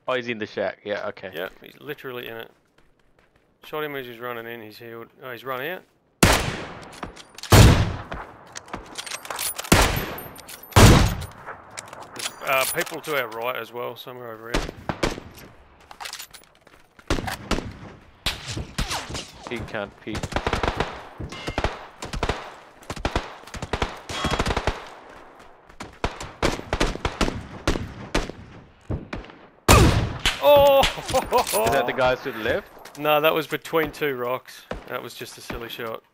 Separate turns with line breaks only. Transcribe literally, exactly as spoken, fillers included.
Oh, he's in the shack. Yeah, okay.
Yep, he's literally in it. Shot him as he's running in, he's healed. Oh, he's run out. There's uh, people to our right as well, somewhere over here.
He can't peek.
Oh!
Is that the guys to the left?
No, that was between two rocks. That was just a silly shot.